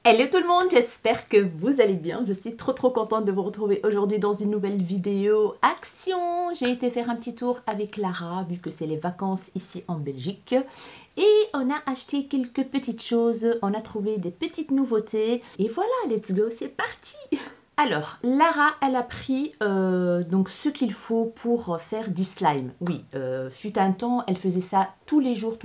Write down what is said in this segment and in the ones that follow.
Hello tout le monde, j'espère que vous allez bien. Je suis trop contente de vous retrouver aujourd'hui dans une nouvelle vidéo action. J'ai été faire un petit tour avec Lara vu que c'est les vacances ici en Belgique. Et on a acheté quelques petites choses, on a trouvé des petites nouveautés. Et voilà, let's go, c'est parti. Alors, Lara, elle a pris donc ce qu'il faut pour faire du slime. Oui, fut un temps, elle faisait ça tous les jours.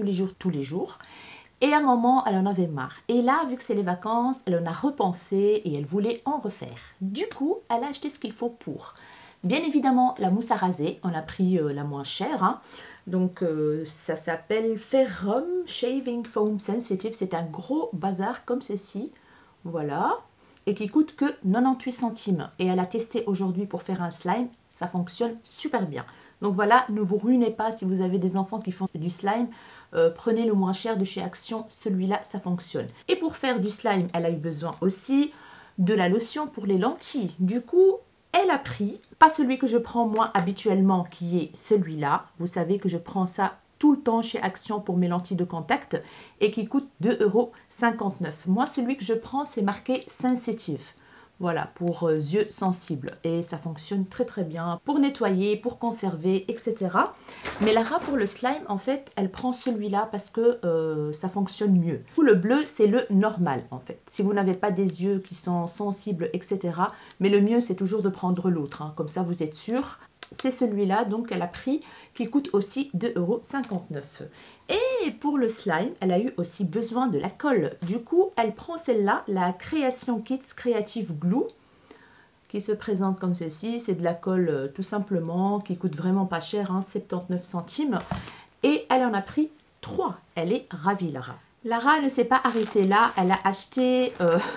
Et à un moment, elle en avait marre. Et là, vu que c'est les vacances, elle en a repensé et elle voulait en refaire. Du coup, elle a acheté ce qu'il faut pour. Bien évidemment, la mousse à raser. On a pris la moins chère. Hein. Donc, ça s'appelle Ferrum Shaving Foam Sensitive. C'est un gros bazar comme ceci. Voilà. Et qui coûte que 98 centimes. Et elle a testé aujourd'hui pour faire un slime. Ça fonctionne super bien. Donc voilà, ne vous ruinez pas si vous avez des enfants qui font du slime. Prenez le moins cher de chez Action, celui-là ça fonctionne. Et pour faire du slime, elle a eu besoin aussi de la lotion pour les lentilles. Du coup, elle a pris, pas celui que je prends moi habituellement qui est celui-là. Vous savez que je prends ça tout le temps chez Action pour mes lentilles de contact et qui coûte 2,59 €. Moi celui que je prends c'est marqué Sensitive. Voilà, pour yeux sensibles. Et ça fonctionne très bien pour nettoyer, pour conserver, etc. Mais Lara, pour le slime, en fait, elle prend celui-là parce que ça fonctionne mieux. Le bleu, c'est le normal, en fait. Si vous n'avez pas des yeux qui sont sensibles, etc. Mais le mieux, c'est toujours de prendre l'autre. Hein. Comme ça, vous êtes sûr. C'est celui-là, donc elle a pris, qui coûte aussi 2,59 €. Et pour le slime, elle a eu aussi besoin de la colle. Du coup, elle prend celle-là, la Creation Kits Creative Glue, qui se présente comme ceci. C'est de la colle tout simplement, qui coûte vraiment pas cher, hein, 79 centimes. Et elle en a pris 3. Elle est ravie, Lara. Lara ne s'est pas arrêtée là. Elle a acheté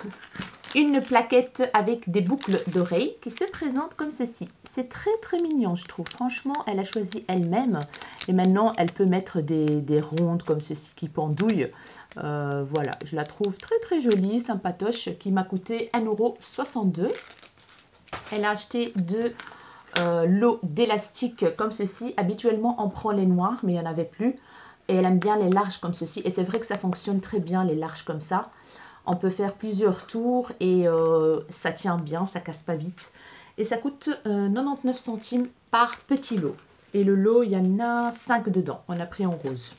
une plaquette avec des boucles d'oreilles qui se présente comme ceci. C'est très mignon, je trouve. Franchement, elle a choisi elle-même. Et maintenant, elle peut mettre des rondes comme ceci qui pendouillent. Voilà, je la trouve très jolie, sympatoche, qui m'a coûté 1,62 €. Elle a acheté de l'eau d'élastique comme ceci. Habituellement, on prend les noirs, mais il n'y en avait plus. Et elle aime bien les larges comme ceci. Et c'est vrai que ça fonctionne très bien, les larges comme ça. On peut faire plusieurs tours et ça tient bien, ça casse pas vite. Et ça coûte 99 centimes par petit lot. Et le lot, il y en a 5 dedans. On a pris en rose.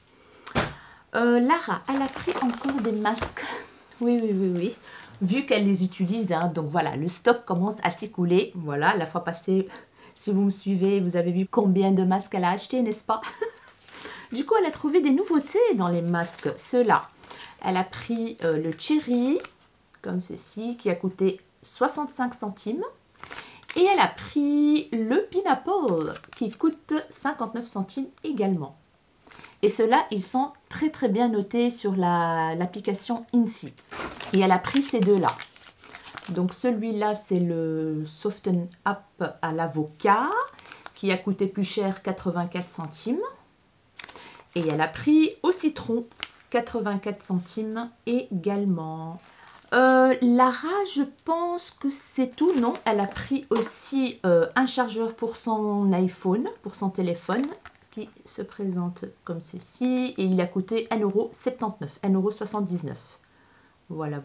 Lara, elle a pris encore des masques. Oui. Vu qu'elle les utilise, hein, donc voilà, le stock commence à s'écouler. Voilà, la fois passée, si vous me suivez, vous avez vu combien de masques elle a acheté, n'est-ce pas? Du coup, elle a trouvé des nouveautés dans les masques. Ceux-là. Elle a pris le Cherry, comme ceci, qui a coûté 65 centimes. Et elle a pris le Pineapple, qui coûte 59 centimes également. Et ceux-là, ils sont très bien notés sur l'application INSEE. Et elle a pris ces deux-là. Donc celui-là, c'est le Soften Up à l'avocat, qui a coûté plus cher, 84 centimes. Et elle a pris au citron, 84 centimes également. Lara, je pense que c'est tout. Non, elle a pris aussi un chargeur pour son iPhone, pour son téléphone, qui se présente comme ceci. Et il a coûté 1,79 €, 1,79 €. Voilà.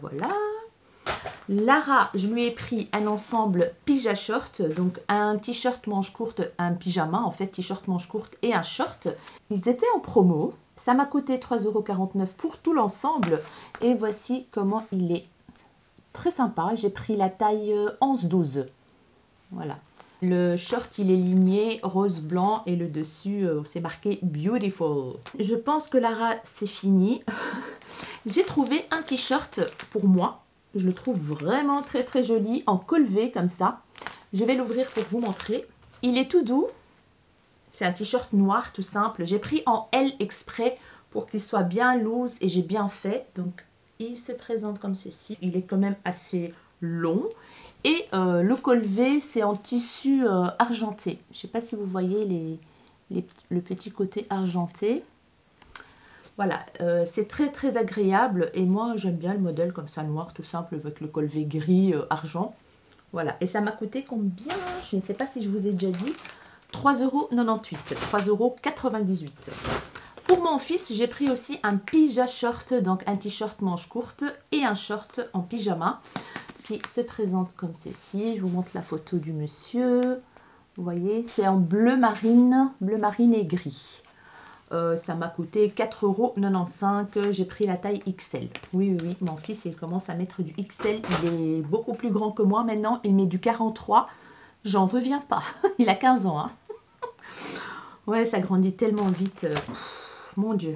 Lara, je lui ai pris un ensemble pyjama short, donc un t-shirt manche courte, un pyjama, en fait, t-shirt manche courte et un short. Ils étaient en promo. Ça m'a coûté 3,49 € pour tout l'ensemble. Et voici comment il est. Très sympa. J'ai pris la taille 11-12. Voilà. Le short, il est ligné rose-blanc et le dessus, c'est marqué Beautiful. Je pense que Lara, c'est fini. J'ai trouvé un t-shirt pour moi. Je le trouve vraiment très joli, en col V comme ça. Je vais l'ouvrir pour vous montrer. Il est tout doux. C'est un t-shirt noir tout simple. J'ai pris en L exprès pour qu'il soit bien loose et j'ai bien fait. Donc il se présente comme ceci. Il est quand même assez long. Et le col V, c'est en tissu argenté. Je ne sais pas si vous voyez le petit côté argenté. Voilà, c'est très agréable et moi j'aime bien le modèle comme ça noir tout simple avec le col V gris argent. Voilà, et ça m'a coûté combien? Je ne sais pas si je vous ai déjà dit. 3,98 €, 3,98 €. Pour mon fils, j'ai pris aussi un pyjama short, donc un t-shirt manche courte et un short en pyjama qui se présente comme ceci. Je vous montre la photo du monsieur. Vous voyez, c'est en bleu marine et gris. Ça m'a coûté 4,95 €. J'ai pris la taille XL. Oui, mon fils, il commence à mettre du XL. Il est beaucoup plus grand que moi maintenant. Il met du 43. J'en reviens pas. Il a 15 ans. Hein. Ouais, ça grandit tellement vite. Mon Dieu.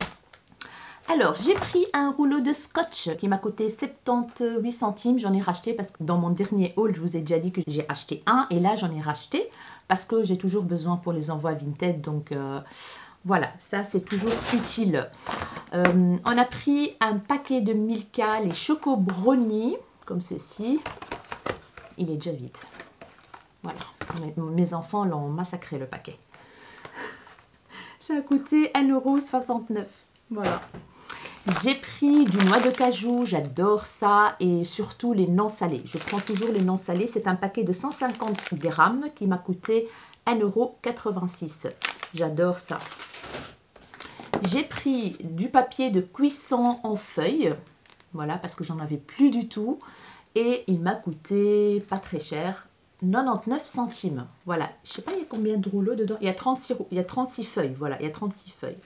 Alors, j'ai pris un rouleau de scotch qui m'a coûté 78 centimes. J'en ai racheté parce que dans mon dernier haul, je vous ai déjà dit que j'ai acheté un. Et là, j'en ai racheté parce que j'ai toujours besoin pour les envois Vinted. Donc, voilà, ça, c'est toujours utile. On a pris un paquet de Milka, les Choco Brownie, comme ceci. Il est déjà vide. Voilà, mes enfants l'ont massacré, le paquet. Ça a coûté 1,69 €. Voilà. J'ai pris du noix de cajou, j'adore ça, et surtout les non salés. Je prends toujours les non salés. C'est un paquet de 150 grammes qui m'a coûté 1,86 €. J'adore ça. J'ai pris du papier de cuisson en feuilles, voilà, parce que j'en avais plus du tout. Et il m'a coûté pas très cher, 99 centimes. Voilà, je sais pas il y a combien de rouleaux dedans. Il y a 36 feuilles, voilà, il y a 36 feuilles.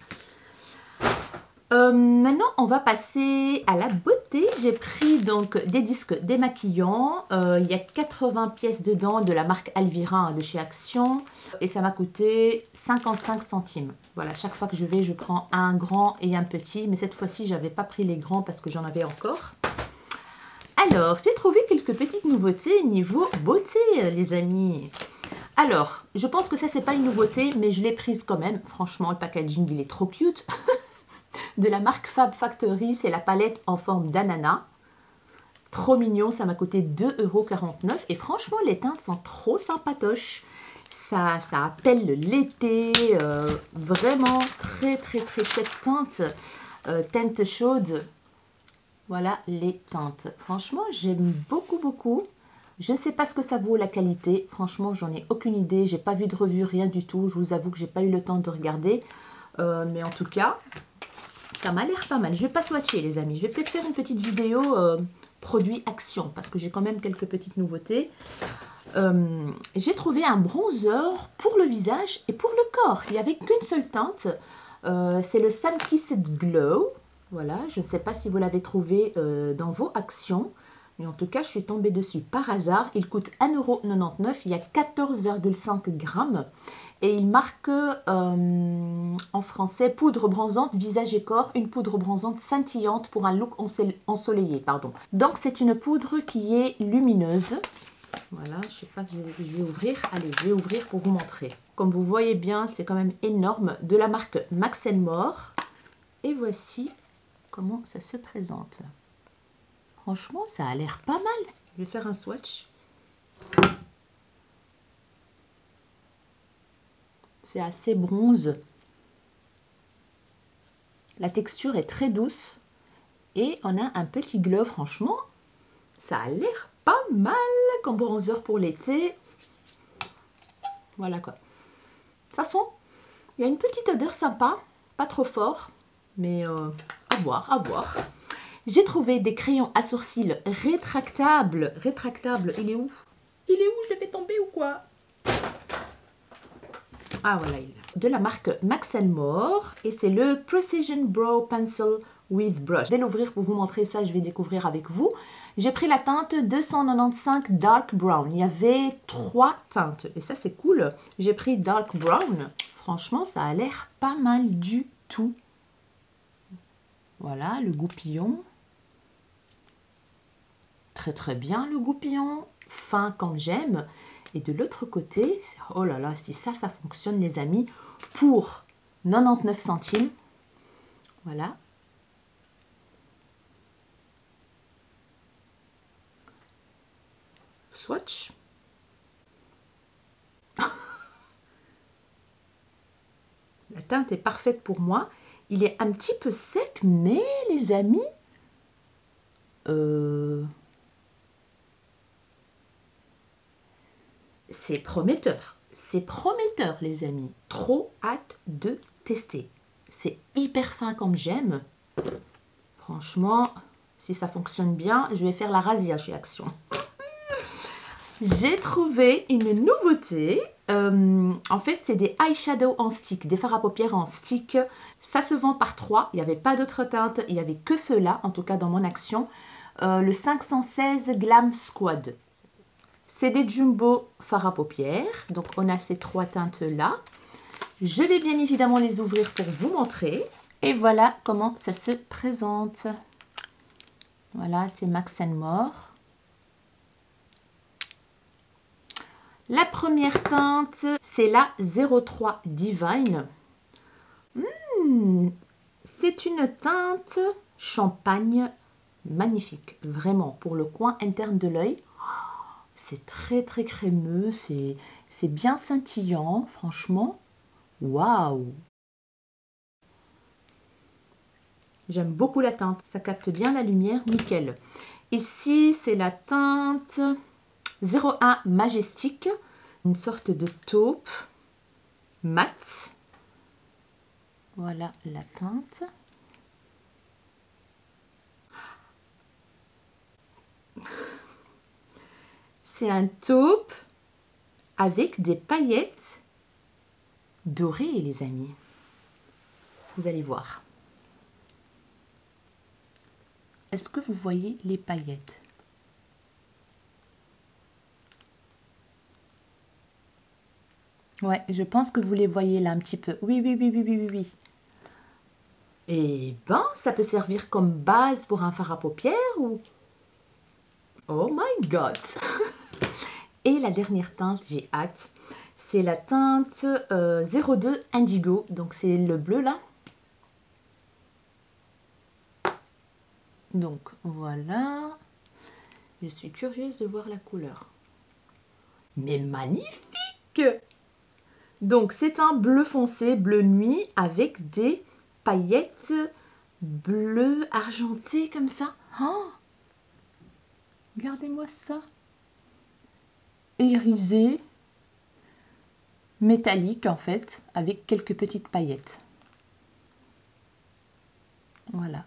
Maintenant, on va passer à la beauté. J'ai pris donc des disques démaquillants. Il y a 80 pièces dedans de la marque Alvira de chez Action. Et ça m'a coûté 55 centimes. Voilà, chaque fois que je vais, je prends un grand et un petit. Mais cette fois-ci, je n'avais pas pris les grands parce que j'en avais encore. Alors, j'ai trouvé quelques petites nouveautés niveau beauté, les amis. Alors, je pense que ça, c'est pas une nouveauté, mais je l'ai prise quand même. Franchement, le packaging, il est trop cute. De la marque Fab Factory, c'est la palette en forme d'ananas. Trop mignon, ça m'a coûté 2,49 € et franchement les teintes sont trop sympatoches. Ça appelle l'été, vraiment très chouette teinte, teinte chaude. Voilà les teintes. Franchement j'aime beaucoup. Je ne sais pas ce que ça vaut la qualité, franchement j'en ai aucune idée, j'ai pas vu de revue, rien du tout. Je vous avoue que j'ai pas eu le temps de regarder, mais en tout cas ça m'a l'air pas mal. Je vais pas swatcher les amis. Je vais peut-être faire une petite vidéo produit Action parce que j'ai quand même quelques petites nouveautés. J'ai trouvé un bronzer pour le visage et pour le corps. Il n'y avait qu'une seule teinte. C'est le Sun Kissed Glow. Voilà, je ne sais pas si vous l'avez trouvé dans vos actions. Mais en tout cas, je suis tombée dessus par hasard. Il coûte 1,99 €. Il y a 14,5 grammes. Et il marque en français poudre bronzante visage et corps, une poudre bronzante scintillante pour un look ensoleillé. Pardon. Donc c'est une poudre qui est lumineuse. Voilà, je ne sais pas si je vais ouvrir. Allez, je vais ouvrir pour vous montrer. Comme vous voyez bien, c'est quand même énorme. De la marque Max & More. Et voici comment ça se présente. Franchement, ça a l'air pas mal. Je vais faire un swatch. C'est assez bronze. La texture est très douce. Et on a un petit glow, franchement. Ça a l'air pas mal comme bronzer pour l'été. Voilà quoi. De toute façon, il y a une petite odeur sympa. Pas trop fort. Mais à voir, à voir. J'ai trouvé des crayons à sourcils rétractables. Rétractables, il est où? Il est où? Je l'ai fait tomber ou quoi? Ah voilà, il est de la marque Max & More et c'est le Precision Brow Pencil with Brush. Je vais l'ouvrir pour vous montrer ça, je vais découvrir avec vous. J'ai pris la teinte 295 Dark Brown. Il y avait 3 teintes et ça c'est cool. J'ai pris Dark Brown. Franchement, ça a l'air pas mal du tout. Voilà, le goupillon. Très bien le goupillon. Fin comme j'aime. Et de l'autre côté, oh là là, si ça fonctionne les amis, pour 99 centimes. Voilà. Swatch. La teinte est parfaite pour moi. Il est un petit peu sec, mais les amis, c'est prometteur. C'est prometteur, les amis. Trop hâte de tester. C'est hyper fin comme j'aime. Franchement, si ça fonctionne bien, je vais faire la razzia chez Action. J'ai trouvé une nouveauté. En fait, c'est des eyeshadows en stick, des fards à paupières en stick. Ça se vend par 3. Il n'y avait pas d'autres teintes. Il n'y avait que ceux-là, en tout cas dans mon Action. Le 516 Glam Squad. C'est des jumbo fards à paupières. Donc, on a ces 3 teintes-là. Je vais bien évidemment les ouvrir pour vous montrer. Et voilà comment ça se présente. Voilà, c'est Max & More. La première teinte, c'est la 03 Divine. C'est une teinte champagne magnifique, vraiment, pour le coin interne de l'œil. C'est très très crémeux, c'est bien scintillant, franchement. Waouh! J'aime beaucoup la teinte, ça capte bien la lumière, nickel. Ici, c'est la teinte 01 Majestic, une sorte de taupe mat. Voilà la teinte. C'est un taupe avec des paillettes dorées, les amis. Vous allez voir. Est-ce que vous voyez les paillettes? Ouais, je pense que vous les voyez là un petit peu. Oui, oui, oui, oui, oui, oui, oui. Et ben, ça peut servir comme base pour un fard à paupières ou... Oh my god! Et la dernière teinte, j'ai hâte, c'est la teinte 02 Indigo. Donc c'est le bleu là. Donc voilà. Je suis curieuse de voir la couleur. Mais magnifique! Donc c'est un bleu foncé, bleu nuit avec des paillettes bleu argenté comme ça. Oh, regardez-moi ça. Irisé, métallique en fait, avec quelques petites paillettes. Voilà.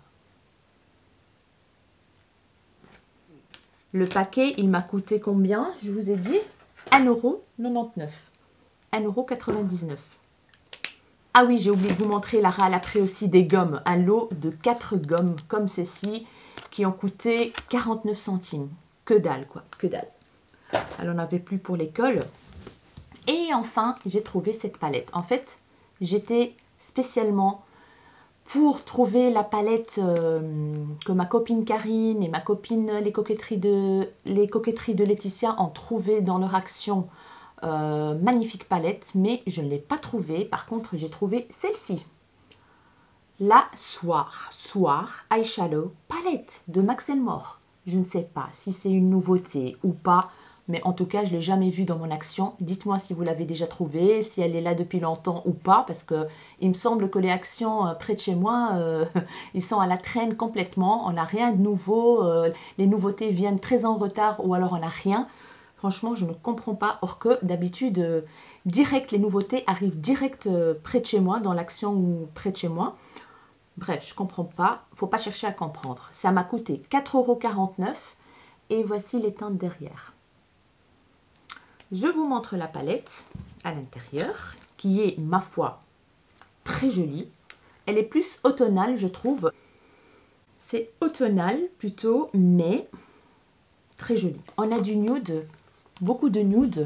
Le paquet, il m'a coûté combien? Je vous ai dit 1,99 €. 1,99 €. Ah oui, j'ai oublié de vous montrer, Lara, elle a pris aussi des gommes. Un lot de 4 gommes comme ceci qui ont coûté 49 centimes. Que dalle, quoi, que dalle. Elle n'en avait plus pour l'école. Et enfin, j'ai trouvé cette palette. En fait, j'étais spécialement pour trouver la palette que ma copine Karine et ma copine les coquetteries de Laetitia ont trouvé dans leur Action. Magnifique palette, mais je ne l'ai pas trouvée. Par contre, j'ai trouvé celle-ci. La Soir Eyeshadow Palette de Max & More. Je ne sais pas si c'est une nouveauté ou pas, mais en tout cas, je ne l'ai jamais vue dans mon Action. Dites-moi si vous l'avez déjà trouvée, si elle est là depuis longtemps ou pas, parce que il me semble que les Actions près de chez moi, ils sont à la traîne complètement. On n'a rien de nouveau, les nouveautés viennent très en retard ou alors on n'a rien. Franchement, je ne comprends pas. Or que d'habitude, direct, les nouveautés arrivent direct près de chez moi, dans l'Action ou près de chez moi. Bref, je ne comprends pas. Il ne faut pas chercher à comprendre. Ça m'a coûté 4,49 € et voici les teintes derrière. Je vous montre la palette à l'intérieur, qui est, ma foi, très jolie. Elle est plus automnale, je trouve. C'est automnal plutôt, mais très jolie. On a du nude, beaucoup de nude.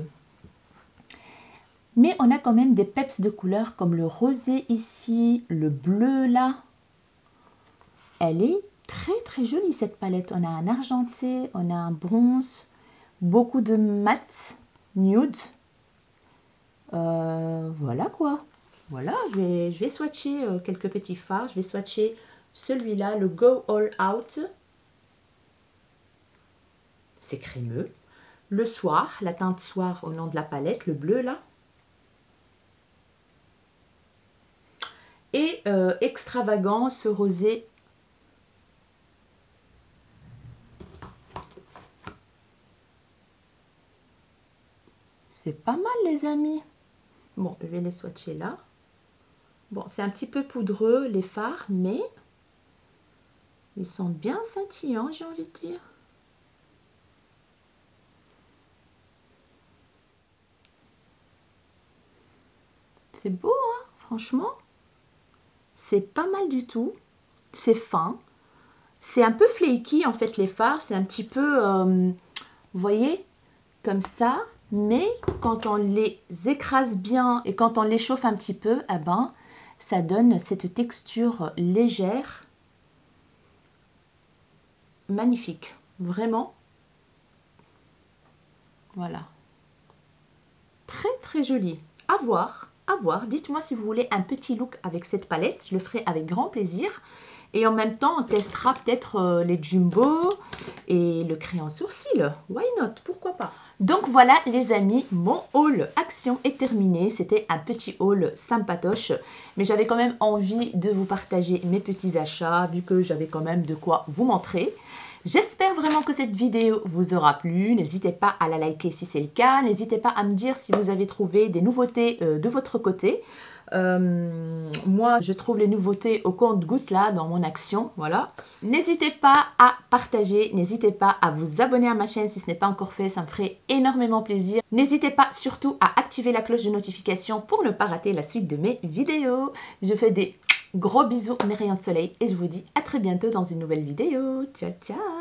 Mais on a quand même des peps de couleurs comme le rosé ici, le bleu là. Elle est très très jolie cette palette. On a un argenté, on a un bronze, beaucoup de mat, nude. Voilà quoi. Voilà, je vais swatcher quelques petits fards. Je vais swatcher celui-là, le Go All Out. C'est crémeux. Le Soir, la teinte Soir au nom de la palette, le bleu là. Et Extravagance rosé. C'est pas mal les amis. Bon, je vais les swatcher là. Bon, c'est un petit peu poudreux les fards, mais ils sont bien scintillants, j'ai envie de dire. C'est beau, hein, franchement. C'est pas mal du tout. C'est fin. C'est un peu flaky, en fait, les fards. C'est un petit peu, vous voyez, comme ça. Mais quand on les écrase bien et quand on les chauffe un petit peu, eh ben, ça donne cette texture légère. Magnifique. Vraiment. Voilà. Très, très joli. À voir. À voir. Dites-moi si vous voulez un petit look avec cette palette. Je le ferai avec grand plaisir. Et en même temps, on testera peut-être les jumbo et le crayon sourcil. Why not? Pourquoi pas? Donc voilà les amis, mon haul action est terminé. C'était un petit haul sympatoche. Mais j'avais quand même envie de vous partager mes petits achats vu que j'avais quand même de quoi vous montrer. J'espère vraiment que cette vidéo vous aura plu. N'hésitez pas à la liker si c'est le cas. N'hésitez pas à me dire si vous avez trouvé des nouveautés de votre côté. Moi, je trouve les nouveautés au compte-gouttes là dans mon action. Voilà. N'hésitez pas à partager. N'hésitez pas à vous abonner à ma chaîne si ce n'est pas encore fait. Ça me ferait énormément plaisir. N'hésitez pas surtout à activer la cloche de notification pour ne pas rater la suite de mes vidéos. Je fais des gros bisous, mes rayons de soleil, et je vous dis à très bientôt dans une nouvelle vidéo. Ciao, ciao!